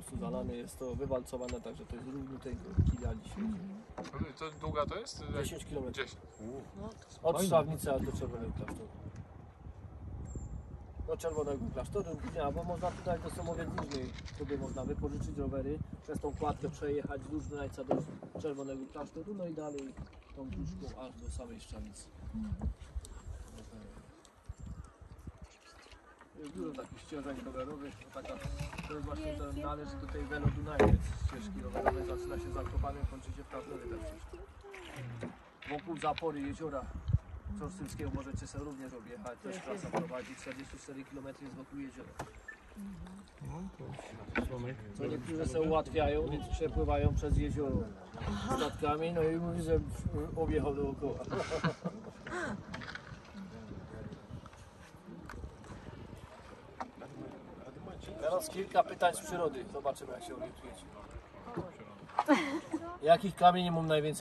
prostu zalany, jest to wywalcowane, także to jest równiuteńko kija dzisiaj. To długa to jest? 10 km. 10. Od Strawnicy aż do Czerwonego Klasztoru. Do Czerwonego Klasztoru, bo można tutaj do Somowiec Niżnej sobie można wypożyczyć rowery, przez tą kładkę przejechać wzdłuż Dunajca do Czerwonego Klasztoru, no i dalej tą dróżką aż do samej Szczawnicy. Jest dużo takich ścieżek rowerowych, to jest właśnie to należy do tej Velo Dunajec, ścieżki rowerowej, zaczyna się Zakopanem, kończy się w Tarnowie ta ścieżka. Wokół zapory jeziora Czorstylskiego możecie sobie również objechać, też trasa prowadzi 44 km jest wokół jeziora. Co niektórzy sobie ułatwiają, więc przepływają przez jezioro statkami, no i mówi, że objechał dookoła. Teraz kilka pytań z przyrody, zobaczymy jak się orientujecie. Jakich kamieni mam najwięcej?